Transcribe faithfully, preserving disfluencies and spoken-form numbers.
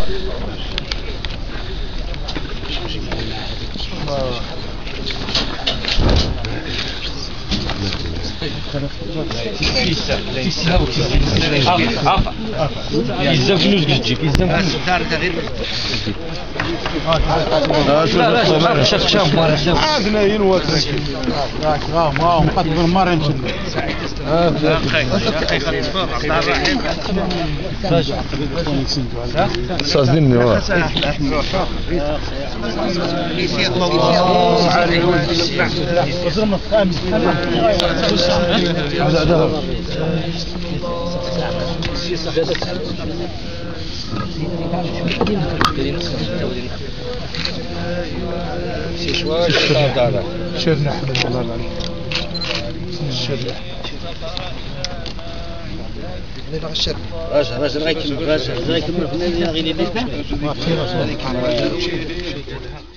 يزن فلوس تجيب يزن فلوس لا لا لا شاف شاف مرة شاف عادنا ينوت راك غام غام قد بالمرة نشد صازني واه شرنا حمد الله العليم شرنا راجل راجل غيكمل راجل غيكمل في النادي غير يديك ما في